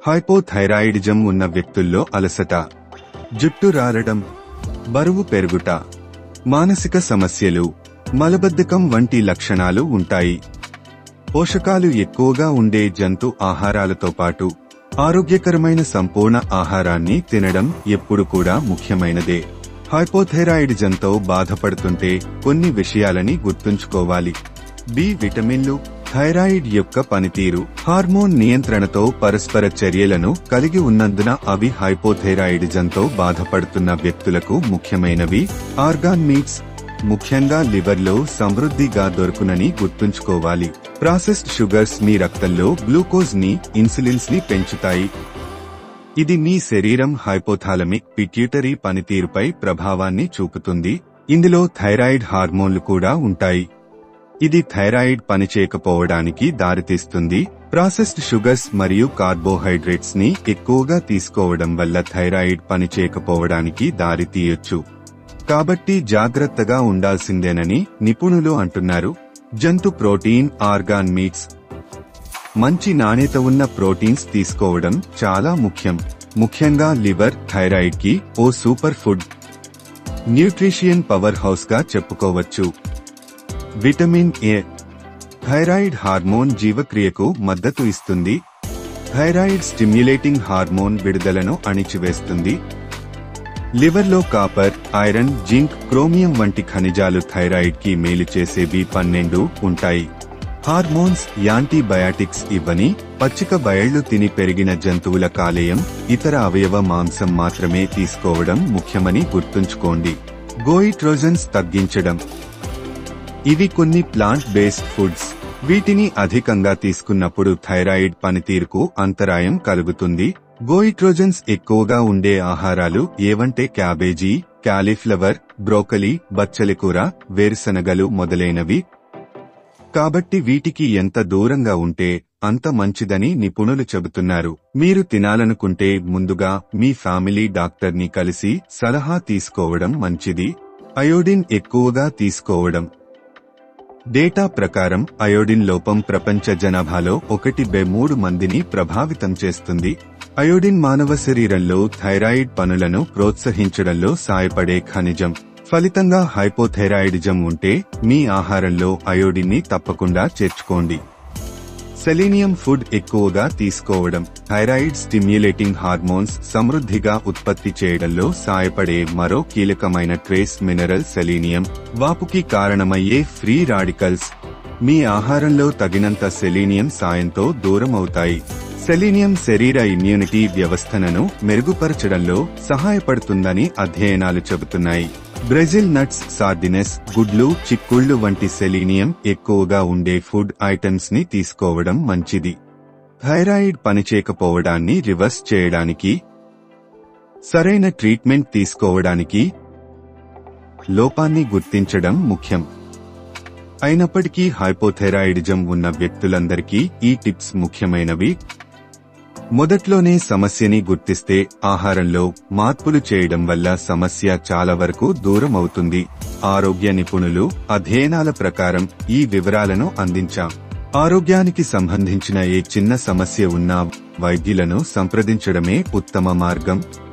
Hypothyroidism ఉన్న వ్యక్తుల్లో అలసట, జుట్టు రాలడం, బరువు పెరుగుట, మానసిక సమస్యలు, మలబద్ధకం వంటి లక్షణాలు ఉంటాయి. పోషకాలు ఎక్కువగా ఉండే జంతు ఆహారాలతో పాటు ఆరోగ్యకరమైన సంపూర్ణ ఆహారాన్ని తినడం ఎప్పుడు కూడా ముఖ్యమైనదే. హైపోథైరాయిడిజంతో బాధపడుతుంటే కొన్ని విషయాలని గుర్తుంచుకోవాలి. బి విటమిన్లు థైరాయిడ్ యొక్క పనితీరు, హార్మోన్ నియంత్రణతో పరస్పర చర్యలను కలిగి ఉన్నందున అవి హైపోథైరాయిడిజంతో బాధపడుతున్న వ్యక్తులకు ముఖ్యమైనవి. ఆర్గాన్ మీట్స్ ముఖ్యంగా లివర్లో సమృద్ధిగా దొరుకునని గుర్తుంచుకోవాలి. ప్రాసెస్డ్ షుగర్స్ మీ రక్తంలో గ్లూకోజ్ ని, ఇన్సులిన్స్ ని పెంచుతాయి. ఇది మీ శరీరం హైపోథాలమిక్ పిట్యూటరీ పనితీరుపై ప్రభావాన్ని చూపుతుంది. ఇందులో థైరాయిడ్ హార్మోన్లు కూడా ఉంటాయి. ఇది థైరాయిడ్ పనిచేయకపోవడానికి దారితీస్తుంది. ప్రాసెస్డ్ షుగర్స్ మరియు కార్బోహైడ్రేట్స్ ని ఎక్కువగా తీసుకోవడం వల్ల థైరాయిడ్ పనిచేయకపోవడానికి దారితీయొచ్చు. కాబట్టి జాగ్రత్తగా ఉండాల్సిందేనని నిపుణులు అంటున్నారు. జంతు ప్రోటీన్, ఆర్గాన్ మీట్స్ మంచి నాణ్యత ఉన్న ప్రోటీన్స్ తీసుకోవడం చాలా ముఖ్యం. ముఖ్యంగా లివర్ థైరాయిడ్ కి ఓ super food, nutrition powerhouse గా చెప్పుకోవచ్చు. విటమిన్ ఏ థైరాయిడ్ హార్మోన్ జీవక్రియకు మద్దతు ఇస్తుంది. థైరాయిడ్ స్టిమ్యులేటింగ్ హార్మోన్ విడుదలను అణిచివేస్తుంది. లివర్లో కాపర్, ఐరన్, జింక్, క్రోమియం వంటి ఖనిజాలు థైరాయిడ్ కి మేలు చేసేవి 12 ఉంటాయి. హార్మోన్స్, యాంటీబయాటిక్స్ ఇవ్వని పచ్చిక బయళ్లు తిని పెరిగిన జంతువుల కాలేయం, ఇతర అవయవ మాంసం మాత్రమే తీసుకోవడం ముఖ్యమని గుర్తుంచుకోండి. గోయిట్రోజన్స్ తగ్గించడం ఇవి కొన్ని ప్లాంట్ బేస్డ్ ఫుడ్స్. వీటిని అధికంగా తీసుకున్నప్పుడు థైరాయిడ్ పనితీరుకు అంతరాయం కలుగుతుంది. గోయిట్రోజన్స్ ఎక్కువగా ఉండే ఆహారాలు ఏవంటే క్యాబేజీ, క్యాలీఫ్లవర్, బ్రోకలీ, బచ్చలికూర, వేరుశనగలు మొదలైనవి. కాబట్టి వీటికి ఎంత దూరంగా ఉంటే అంత మంచిదని నిపుణులు చెబుతున్నారు. మీరు తినాలనుకుంటే ముందుగా మీ ఫ్యామిలీ డాక్టర్ని కలిసి సలహా తీసుకోవడం మంచిది. అయోడిన్ ఎక్కువగా తీసుకోవడం డేటా ప్రకారం అయోడిన్ లోపం ప్రపంచ జనాభాలో 1/3 మందిని ప్రభావితం చేస్తుంది. అయోడిన్ మానవ శరీరంలో థైరాయిడ్ పనులను ప్రోత్సహించడంలో సాయపడే ఖనిజం. ఫలితంగా హైపోథైరాయిడిజం ఉంటే మీ ఆహారంలో అయోడిన్ని తప్పకుండా చేర్చుకోండి. సెలీనియం ఫుడ్ ఎక్కువగా తీసుకోవడం థైరాయిడ్ స్టిమ్యులేటింగ్ హార్మోన్స్ సమృద్ధిగా ఉత్పత్తి చేయడంలో సాయపడే మరో కీలకమైన ట్రేస్ మినరల్ సెలీనియం. వాపుకి కారణమయ్యే ఫ్రీ రాడికల్స్ మీ ఆహారంలో తగినంత సెలీనియం సాయంతో దూరమవుతాయి. సెలీనియం శరీర ఇమ్యూనిటీ వ్యవస్థను మెరుగుపరచడంలో సహాయపడుతుందని అధ్యయనాలు చెబుతున్నాయి. బ్రెజిల్ నట్స్, సార్డినెస్, గుడ్లు, చిక్కుళ్లు వంటి సెలీనియం ఎక్కువగా ఉండే ఫుడ్ ఐటమ్స్ ని తీసుకోవడం మంచిది. థైరాయిడ్ పనిచేయకపోవడాన్ని రివర్స్ చేయడానికి, సరైన ట్రీట్మెంట్ తీసుకోవడానికి లోపాన్ని గుర్తించడం ముఖ్యం. అయినప్పటికీ హైపోథైరాయిడిజం ఉన్న వ్యక్తులందరికీ ఈ టిప్స్ ముఖ్యమైనవి. మొదట్లోనే సమస్యని గుర్తిస్తే ఆహారంలో మార్పులు చేయడం వల్ల సమస్య చాలా వరకు దూరం అవుతుంది. ఆరోగ్య నిపుణులు అధ్యయనాల ప్రకారం ఈ వివరాలను అందించాం. ఆరోగ్యానికి సంబంధించిన ఏ చిన్న సమస్య ఉన్నా వైద్యులను సంప్రదించడమే ఉత్తమ మార్గం.